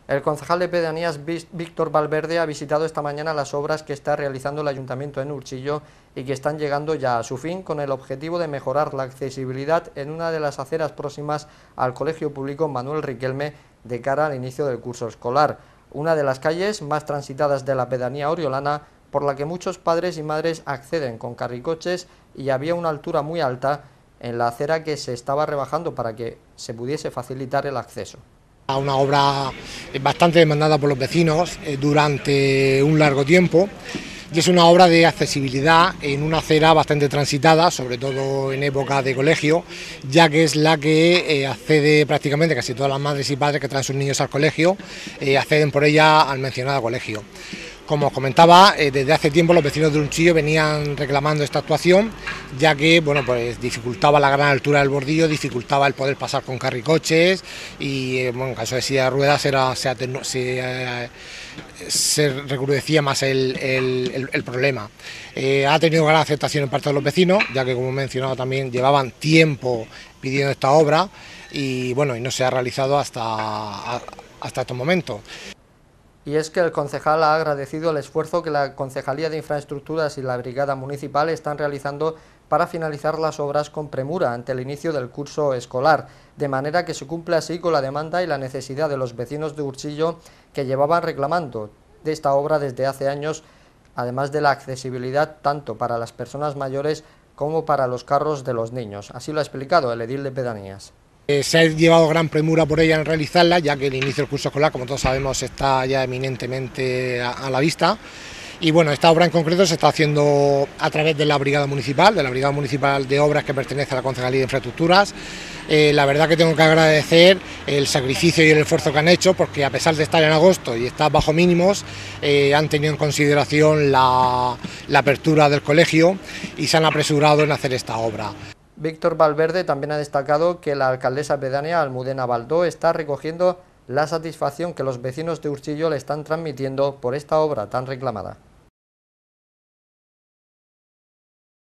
El concejal de Pedanías, Víctor Valverde, ha visitado esta mañana las obras que está realizando el Ayuntamiento en Urchillo y que están llegando ya a su fin con el objetivo de mejorar la accesibilidad en una de las aceras próximas al Colegio Público Manuel Riquelme de cara al inicio del curso escolar, una de las calles más transitadas de la pedanía oriolana, por la que muchos padres y madres acceden con carricoches y había una altura muy alta en la acera que se estaba rebajando para que se pudiese facilitar el acceso. Una obra bastante demandada por los vecinos durante un largo tiempo y es una obra de accesibilidad en una acera bastante transitada, sobre todo en época de colegio, ya que es la que accede prácticamente casi todas las madres y padres que traen sus niños al colegio, acceden por ella al mencionado colegio. Como os comentaba, desde hace tiempo los vecinos de Urchillo venían reclamando esta actuación, ya que bueno, pues dificultaba la gran altura del bordillo, dificultaba el poder pasar con carricoches y bueno, en caso de silla de ruedas se recrudecía más el problema. Ha tenido gran aceptación en parte de los vecinos, ya que como he mencionado también llevaban tiempo pidiendo esta obra y bueno, y no se ha realizado hasta estos momentos. Y es que el concejal ha agradecido el esfuerzo que la Concejalía de Infraestructuras y la Brigada Municipal están realizando para finalizar las obras con premura ante el inicio del curso escolar, de manera que se cumple así con la demanda y la necesidad de los vecinos de Urchillo que llevaban reclamando de esta obra desde hace años, además de la accesibilidad tanto para las personas mayores como para los carros de los niños. Así lo ha explicado el edil de Pedanías. Se ha llevado gran premura por ella en realizarla, ya que el inicio del curso escolar, como todos sabemos, está ya eminentemente a la vista. Y bueno, esta obra en concreto se está haciendo a través de la Brigada Municipal, de Obras que pertenece a la Concejalía de Infraestructuras. La verdad que tengo que agradecer el sacrificio y el esfuerzo que han hecho, porque a pesar de estar en agosto y estar bajo mínimos, han tenido en consideración la apertura del colegio y se han apresurado en hacer esta obra. Víctor Valverde también ha destacado que la alcaldesa pedánea, Almudena Baldó, está recogiendo la satisfacción que los vecinos de Urchillo le están transmitiendo por esta obra tan reclamada.